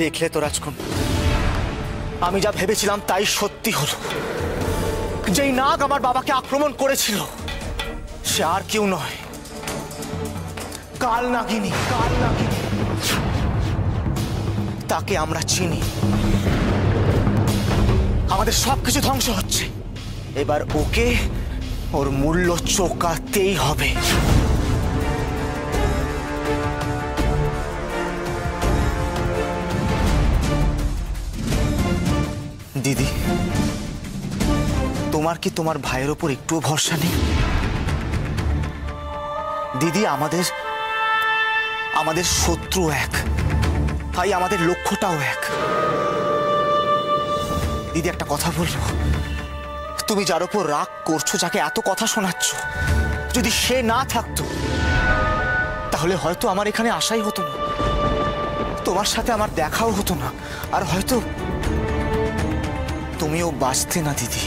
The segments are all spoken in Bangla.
দেখলে তো রাজকন্যা, আমি যা ভেবেছিলাম তাই সত্যি হলো। যেই নাগ আমার বাবাকে আক্রমণ করেছিল সে আর কেউ নয়, কাল নাগিনী। তাকে আমরা চিনি। আমাদের সবকিছু ধ্বংস হচ্ছে, এবার ওকে ওর মূল্য চোকাতেই হবে। দিদি, তোমার কি তোমার ভাইয়ের ওপর একটুও ভরসা নেই? দিদি, আমাদের শত্রু এক, তাই আমাদের লক্ষ্যটাও এক। দিদি, একটা কথা বলবো, তুমি যার উপর রাগ করছো, যাকে এত কথা শোনাচ্ছ, যদি সে না থাকতো তাহলে হয়তো আমার এখানে আসাই হতো না, তোমার সাথে আমার দেখাও হতো না, আর হয়তো তুমিও বাঁচতে না। দিদি,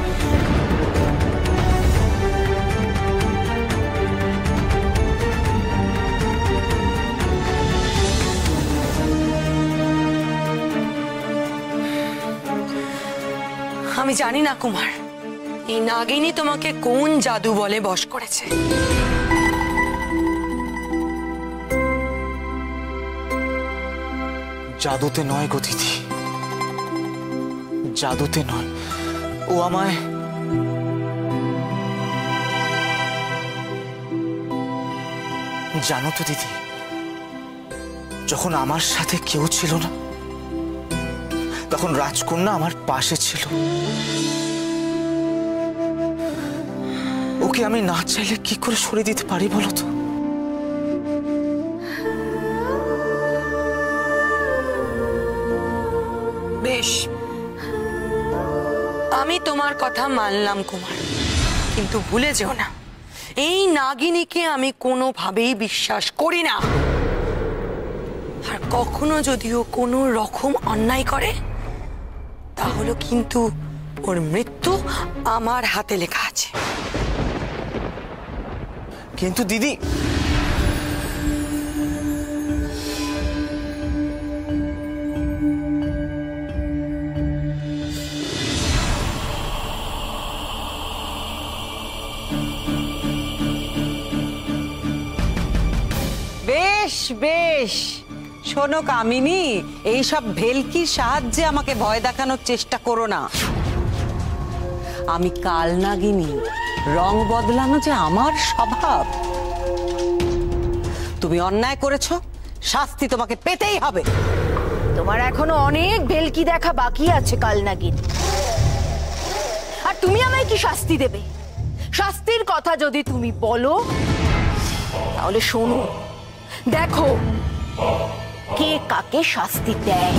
আমি জানি না কুমার, এই নাগিনী তোমাকে কোন জাদু বলে বশ করেছে। জাদুতে নয় গো দিদি, জাদুতে নয়। ও আমায় জানো তো দিদি, যখন আমার সাথে কেউ ছিল না তখন রাজকন্যা আমার পাশে ছিল। ওকে আমি না চাইলে কি করে সরিয়ে দিতে পারি বলো তো? বেশ, আমি তোমার কথা মানলাম কুমার, কিন্তু ভুলে যেও না, এই নাগিনীকে আমি কোনোভাবেই বিশ্বাস করি না। আর কখনো যদিও কোনো রকম অন্যায় করে তাহলে কিন্তু ওর মৃত্যু আমার হাতে লেখা আছে। কিন্তু দিদি, বেশ বেশ, শোনো কামিনী, এইসব ভেলকির সাহায্যে আমাকে ভয় দেখানোর চেষ্টা করো না। আমি কাল নাগিনী, রং বদলানো যে আমার স্বভাব। তুমি অন্যায় করেছো, শাস্তি তোমাকে পেতেই হবে। তোমার এখনো অনেক ভেলকি দেখা বাকি আছে কাল নাগিনী। আর তুমি আমায় কি শাস্তি দেবে? শাস্তির কথা যদি তুমি বলো তাহলে শোনো, দেখো কে কাকে শাস্তি দেয়।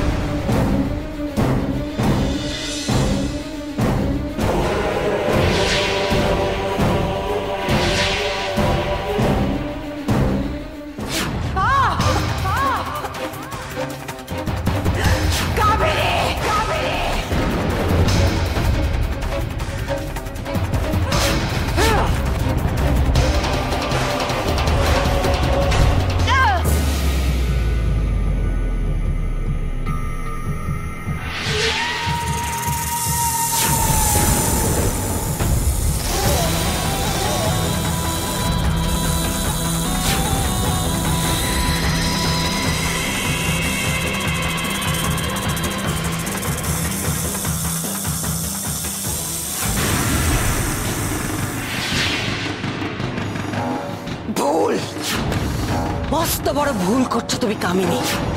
মস্ত বড় ভুল করছো তুমি কামিনী।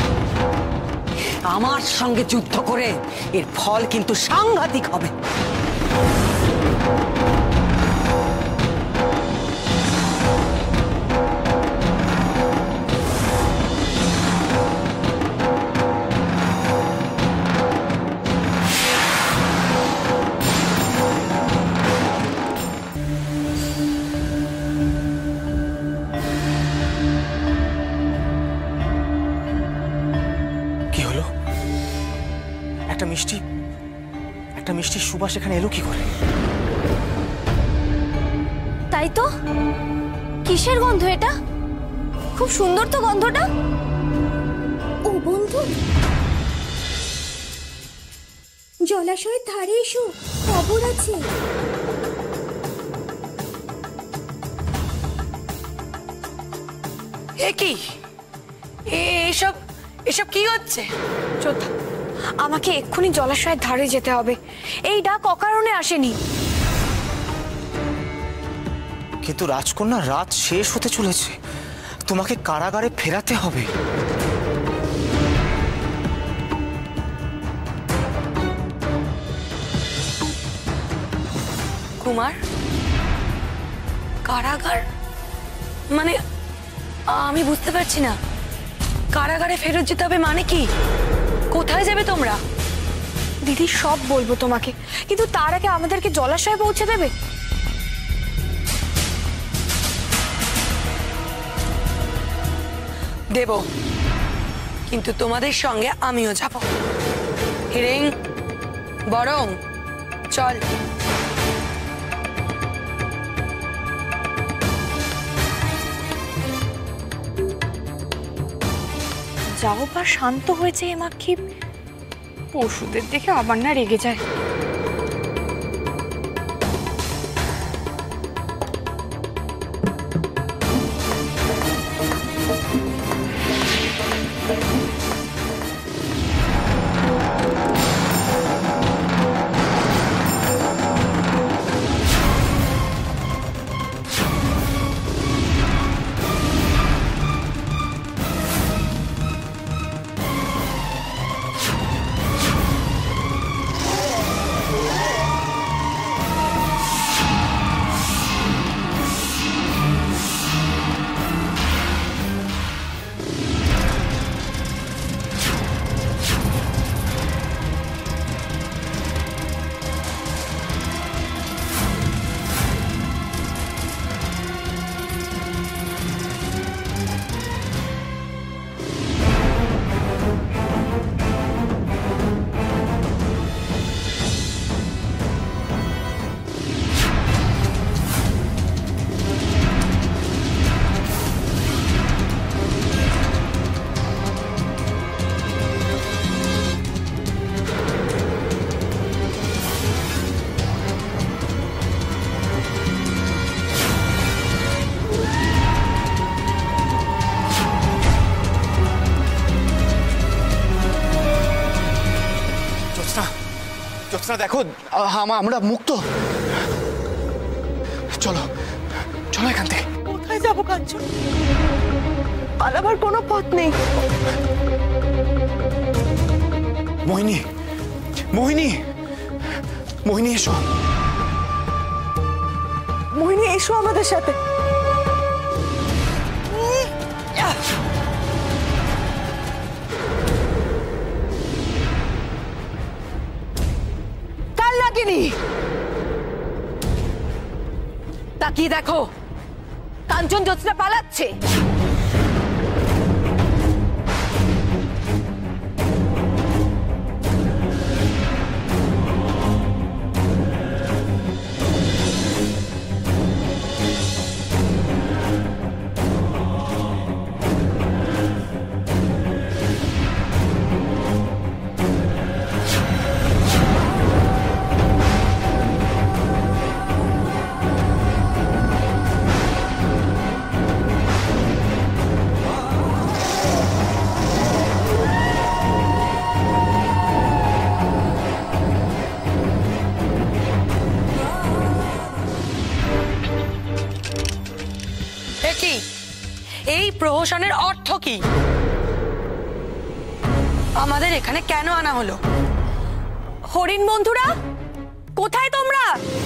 আমার সঙ্গে যুদ্ধ করে এর ফল কিন্তু সাংঘাতিক হবে। একটা মিষ্টি সুবাস এখানে এলো কি করে? তাই তো, কিসের গন্ধ এটা? খুব সুন্দর তো গন্ধটা। ও বন্ধু, জলাশয়ের ধারে এসো, খবর আছে। এ কি এসব এসব কি হচ্ছে? যোদ্ধা, আমাকে এক্ষুনি জলাশয়ের ধারে যেতে হবে। এই ডাক অকারণে আসেনি। কিন্তু রাজকন্যা, রাত শেষ হতে চলেছে, তোমাকে কারাগারে ফেরাতে হবে। কুমার, কারাগার মানে আমি বুঝতে পারছি না। কারাগারে ফেরত যেতে হবে মানে কি? কোথায় যাবে তোমরা? দিদি, সব বলবো তোমাকে, কিন্তু তার আগে আমাদেরকে জলাশয়ে পৌঁছে দেবে। দেব, কিন্তু তোমাদের সঙ্গে আমিও যাব। হিরিং, বরং চল। যাও বা শান্ত হয়েছে এমাক্ষী, পশুদের দেখে আবার না রেগে যায়। জ্যোৎস্না, দেখো আমরা মুক্ত। চলো চলো এখান থেকে। কোথায় যাবো কাঞ্চন? পালাবার কোনো পথ নেই। মোহিনী, মোহিনী, মোহিনী এসো। মোহিনী, এসো আমাদের সাথে। তাকিয়ে দেখো, কাঞ্চন জ্যোৎস্না পালাচ্ছে। এই প্রহসনের অর্থ কি? আমাদের এখানে কেন আনা হলো? হরিণ বন্ধুরা, কোথায় তোমরা?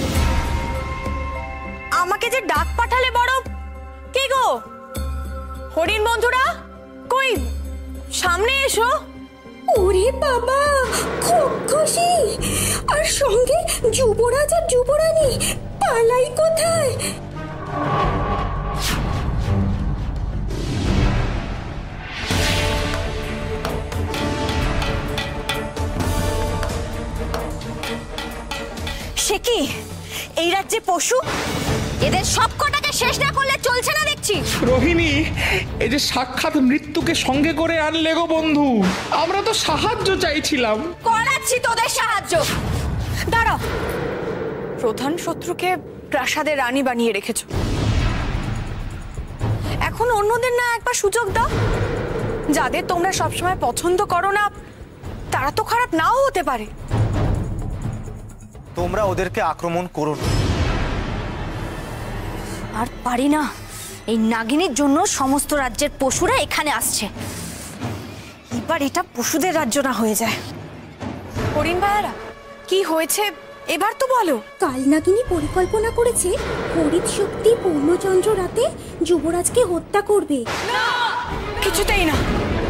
আমাকে যে ডাক পাঠালে বড়, কে গো? হরিণ বন্ধুরা, কই সামনে এসো। ওরে বাবা, খুব খুশি, আর সঙ্গে যুবরাজ আর যুবরানী, পালাই কোথায়? সে কি এই রাজ্যে পশু? এদের সব কটাকে শেষ না করলে চলছে না দেখছি। রোহিণী, এই যে সাক্ষাৎ মৃত্যুকে সঙ্গে করে আনলে গো বন্ধু, আমরা তো সাহায্য চাইছিলাম। করাচ্ছি তোদের সাহায্য। দাঁড়াও, প্রধান শত্রুকে প্রাসাদের রানী বানিয়ে রেখেছো, এখন অন্যদের না একবার সুযোগ দাও। যাদের তোমরা সবসময় পছন্দ করো না তারা তো খারাপ নাও হতে পারে। তোমরা ওদেরকে আক্রমণ করো না। আর পারি না, এই নাগিনীর জন্য সমস্ত রাজ্যের পশুরা এখানে আসছে। এবার এটা পশুদের রাজ্য না হয়ে যায়। হরিণ ভাইয়ারা, কি হয়েছে এবার তো বলো। কালনাগিনী পরিকল্পনা করেছে হরিৎ শক্তি পূর্ণচন্দ্র রাতে যুবরাজকে হত্যা করবে। কিছুতেই না।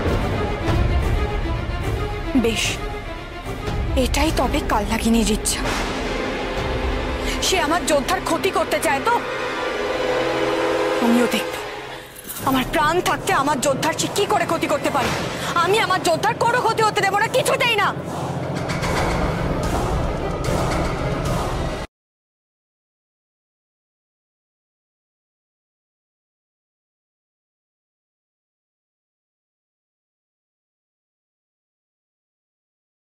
বেশ, এটাই তবে কালনাগিনীর ইচ্ছা। সে আমার যোদ্ধার ক্ষতি করতে চায় তো আমিও দেখব আমার প্রাণ থাকতে আমার যোদ্ধার সে কি করে ক্ষতি করতে পারে। আমি আমার যোদ্ধার কোনো ক্ষতি হতে দেবো না, কিছুতেই না।